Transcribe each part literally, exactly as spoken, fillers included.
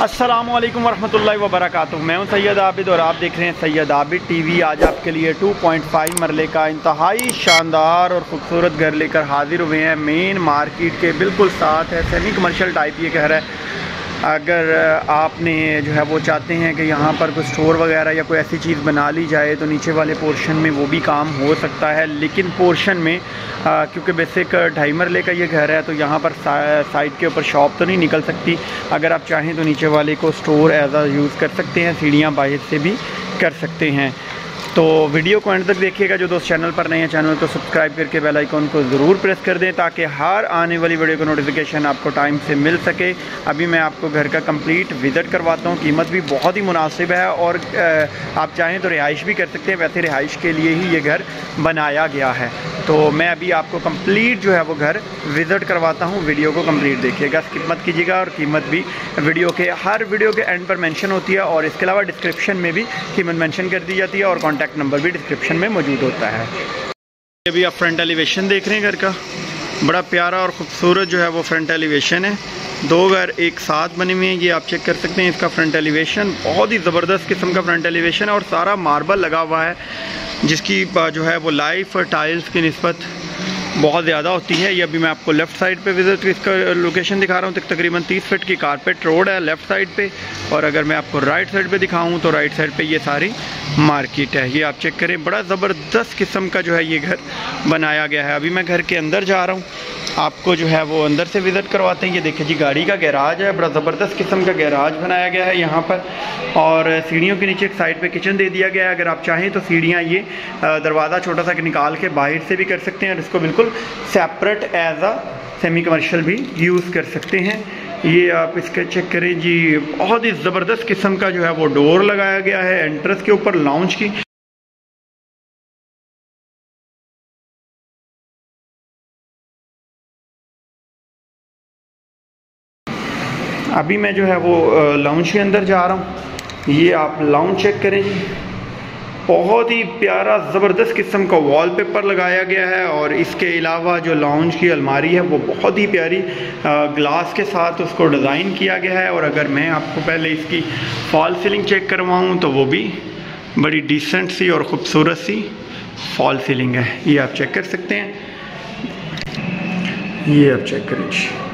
अस्सलामुअलैकुम वरहमतुल्लाहि वबरकातुहू। मैं हूं सैयद आबिद और आप देख रहे हैं सैयद आबिद टीवी। आज आपके लिए टू पॉइंट फाइव मरले का इंतहाई शानदार और ख़ूबसूरत घर लेकर हाजिर हुए हैं। मेन मार्केट के बिल्कुल साथ है, सेमी कमर्शियल टाइप ये घर है। अगर आपने जो है वो चाहते हैं कि यहाँ पर कोई स्टोर वगैरह या कोई ऐसी चीज़ बना ली जाए तो नीचे वाले पोर्शन में वो भी काम हो सकता है, लेकिन पोर्शन में आ, क्योंकि बेसिक ढाई मरले का ये घर है तो यहाँ पर सा, साइड के ऊपर शॉप तो नहीं निकल सकती। अगर आप चाहें तो नीचे वाले को स्टोर एज आ यूज़ कर सकते हैं, सीढ़ियाँ बाहर से भी कर सकते हैं। तो वीडियो को एंड तक देखिएगा। जो दोस्त चैनल पर नए हैं चैनल को सब्सक्राइब करके बेल आइकॉन को ज़रूर प्रेस कर दें ताकि हर आने वाली वीडियो का नोटिफिकेशन आपको टाइम से मिल सके। अभी मैं आपको घर का कंप्लीट विज़िट करवाता हूँ। कीमत भी बहुत ही मुनासिब है और आप चाहें तो रिहाइश भी कर सकते हैं। वैसे रिहाइश के लिए ही ये घर बनाया गया है। तो मैं अभी आपको कंप्लीट जो है वो घर विज़िट करवाता हूँ। वीडियो को कंप्लीट देखिएगा, स्किप मत कीजिएगा। और कीमत भी वीडियो के हर वीडियो के एंड पर मेंशन होती है और इसके अलावा डिस्क्रिप्शन में भी कीमत मेंशन कर दी जाती है और कॉन्टैक्ट नंबर भी डिस्क्रिप्शन में मौजूद होता है। अभी आप फ्रंट एलिवेशन देख रहे हैं घर का, बड़ा प्यारा और ख़ूबसूरत जो है वो फ्रंट एलिवेशन है। दो घर एक साथ बने हुए हैं, ये आप चेक कर सकते हैं। इसका फ्रंट एलिवेशन बहुत ही ज़बरदस्त किस्म का फ्रंट एलिवेशन है और सारा मार्बल लगा हुआ है, जिसकी जो है वो लाइफ टाइल्स की निस्बत बहुत ज़्यादा होती है। ये अभी मैं आपको लेफ़्ट साइड पे विज़िट इसका लोकेशन दिखा रहा हूँ। तक तकरीबन तीस फीट की कारपेट रोड है लेफ़्ट साइड पे, और अगर मैं आपको राइट साइड पे दिखाऊँ तो राइट साइड पे ये सारी मार्केट है। ये आप चेक करें, बड़ा ज़बरदस्त किस्म का जो है ये घर बनाया गया है। अभी मैं घर के अंदर जा रहा हूँ, आपको जो है वो अंदर से विज़िट करवाते हैं। ये देखिए जी, गाड़ी का गैराज है, बड़ा ज़बरदस्त किस्म का गैराज बनाया गया है यहाँ पर। और सीढ़ियों के नीचे एक साइड पे किचन दे दिया गया है। अगर आप चाहें तो सीढ़ियाँ ये दरवाज़ा छोटा सा निकाल के बाहर से भी कर सकते हैं और इसको बिल्कुल separate as a semi commercial भी यूज़ कर सकते हैं। ये आप इसका चेक करें जी, बहुत ही ज़बरदस्त किस्म का जो है वो डोर लगाया गया है एंट्रेंस के ऊपर लाउंज की। अभी मैं जो है वो लाउंज के अंदर जा रहा हूँ। ये आप लाउंज चेक करें जी, बहुत ही प्यारा ज़बरदस्त किस्म का वॉलपेपर लगाया गया है। और इसके अलावा जो लाउंज की अलमारी है वो बहुत ही प्यारी ग्लास के साथ उसको डिज़ाइन किया गया है। और अगर मैं आपको पहले इसकी फॉल सीलिंग चेक करवाऊँ तो वो भी बड़ी डिसेंट सी और ख़ूबसूरत सी फॉल सीलिंग है। ये आप चेक कर सकते हैं, ये आप चेक करें,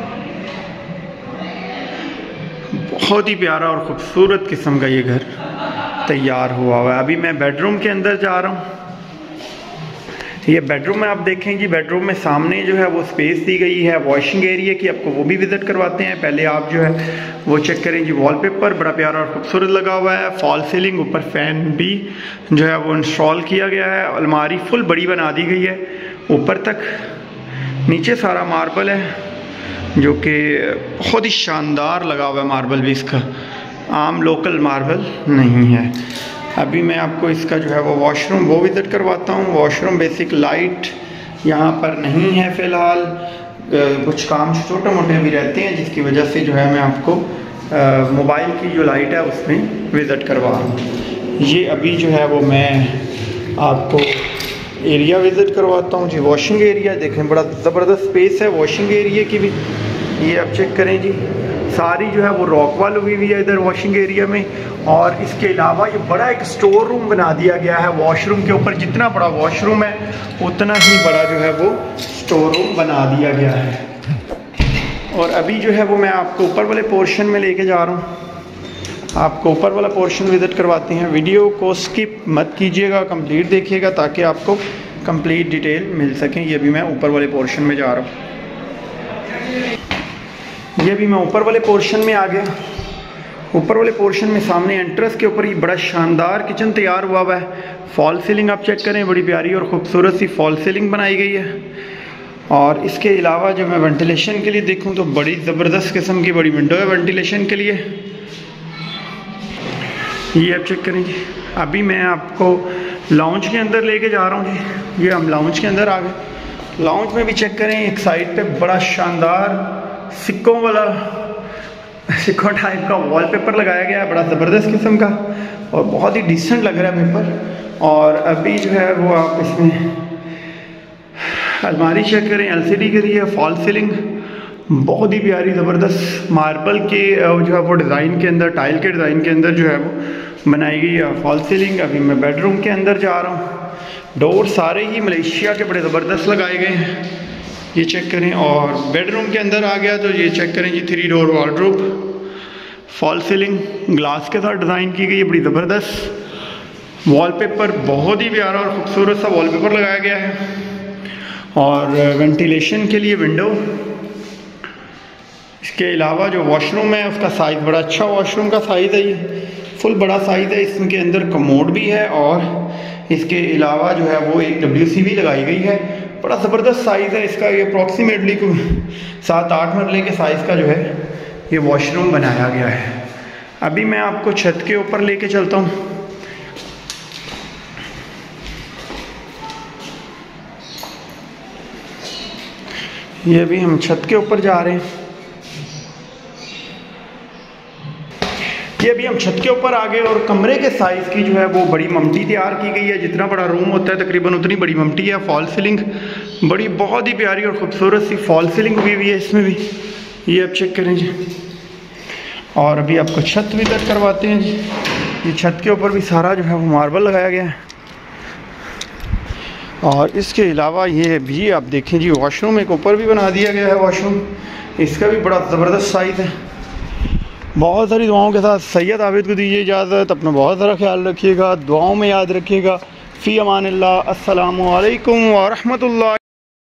बहुत ही प्यारा और ख़ूबसूरत किस्म का ये घर तैयार हुआ हुआ है। अभी मैं बेडरूम के अंदर जा रहा हूँ। ये बेडरूम में आप देखें जी, बेडरूम में सामने जो है वो स्पेस दी गई है वॉशिंग एरिया की, आपको वो भी विज़िट करवाते हैं। पहले आप जो है वो चेक करें जी, वॉलपेपर बड़ा प्यारा और ख़ूबसूरत लगा हुआ है। फॉल सीलिंग, ऊपर फैन भी जो है वो इंस्टॉल किया गया है। अलमारी फुल बड़ी बना दी गई है ऊपर तक, नीचे सारा मार्बल है जो कि बहुत ही शानदार लगा हुआ है। मार्बल भी इसका आम लोकल मार्बल नहीं है। अभी मैं आपको इसका जो है वो वॉशरूम वो विज़िट करवाता हूँ। वॉशरूम बेसिक लाइट यहाँ पर नहीं है फ़िलहाल, कुछ काम छोटे मोटे भी रहते हैं जिसकी वजह से जो है मैं आपको मोबाइल की जो लाइट है उसमें विज़िट करवा रहा हूँ। ये अभी जो है वो मैं आपको एरिया विज़िट करवाता हूँ जी। वॉशिंग एरिया देखें, बड़ा ज़बरदस्त स्पेस है वॉशिंग एरिया की भी। ये आप चेक करें जी, सारी जो है वो रॉक वॉल हुई हुई है इधर वॉशिंग एरिया में। और इसके अलावा ये बड़ा एक स्टोर रूम बना दिया गया है वॉशरूम के ऊपर। जितना बड़ा वॉशरूम है उतना ही बड़ा जो है वो स्टोर रूम बना दिया गया है। और अभी जो है वो मैं आपको ऊपर वाले पोर्शन में लेके जा रहा हूँ। आपको ऊपर वाला पोर्शन विज़िट करवाते हैं। वीडियो को स्किप मत कीजिएगा, कंप्लीट देखिएगा ताकि आपको कंप्लीट डिटेल मिल सकें। ये भी मैं ऊपर वाले पोर्शन में जा रहा हूँ। ये भी मैं ऊपर वाले पोर्शन में आ गया। ऊपर वाले पोर्शन में सामने एंट्रेंस के ऊपर ही बड़ा शानदार किचन तैयार हुआ हुआ है। फॉल सीलिंग आप चेक करें, बड़ी प्यारी और ख़ूबसूरत सी फॉल सीलिंग बनाई गई है। और इसके अलावा जब मैं वेंटिलेशन के लिए देखूँ तो बड़ी ज़बरदस्त किस्म की बड़ी विंडो है वेंटिलेशन के लिए। ये आप चेक करें जी। अभी मैं आपको लाउंज के अंदर लेके जा रहा हूँ जी। ये हम लाउंज के अंदर आ गए। लाउंज में भी चेक करें, एक साइड पे बड़ा शानदार सिक्कों वाला सिक्कों टाइप का वॉलपेपर लगाया गया है, बड़ा ज़बरदस्त किस्म का और बहुत ही डिसेंट लग रहा है पेपर। और अभी जो है वो आप इसमें अलमारी चेक करें, एलसीडी करी है, फॉल सीलिंग, बहुत ही प्यारी ज़बरदस्त मार्बल के जो है वो डिज़ाइन के अंदर, टाइल के डिज़ाइन के अंदर जो है वो बनाई गई है फॉल सीलिंग। अभी मैं बेडरूम के अंदर जा रहा हूँ। डोर सारे ही मलेशिया के बड़े ज़बरदस्त लगाए गए हैं, ये चेक करें। और बेडरूम के अंदर आ गया तो ये चेक करें जी, three door wardrobe, fall ceiling glass के साथ डिज़ाइन की गई है, बड़ी ज़बरदस्त। वॉलपेपर बहुत ही प्यारा और ख़ूबसूरत सा वॉलपेपर लगाया गया है। और वेंटिलेशन के लिए विंडो। इसके अलावा जो वॉशरूम है उसका साइज़ बड़ा अच्छा वॉशरूम का साइज़ है, ये फुल बड़ा साइज़ है। इसके अंदर कमोड भी है और इसके अलावा जो है वो एक डब्ल्यू सी भी लगाई गई है। बड़ा ज़बरदस्त साइज़ है इसका। ये अप्रॉक्सीमेटली को सात आठ मरले के साइज़ का जो है ये वॉशरूम बनाया गया है। अभी मैं आपको छत के ऊपर लेके चलता हूँ। ये अभी हम छत के ऊपर जा रहे हैं। ये अभी हम छत के ऊपर आ गए और कमरे के साइज़ की जो है वो बड़ी ममटी तैयार की गई है। जितना बड़ा रूम होता है तकरीबन उतनी बड़ी ममटी है। फॉल सीलिंग बड़ी बहुत ही प्यारी और ख़ूबसूरत सी फॉल सीलिंग हुई हुई है इसमें भी, ये आप चेक करें जी। और अभी आपको छत भी तक करवाते हैं जी। ये छत के ऊपर भी सारा जो है वो मार्बल लगाया गया है। और इसके अलावा ये भी आप देखें जी, वॉशरूम एक ऊपर भी बना दिया गया है वॉशरूम, इसका भी बड़ा ज़बरदस्त साइज़ है। बहुत सारी दुआओं के साथ सैयद आबिद को दीजिए इजाज़त। अपना बहुत सारा ख्याल रखिएगा, दुआओं में याद रखिएगा। फ़ी अमानिल्लाह। अस्सलामु अलैकुम व रहमतुल्लाह।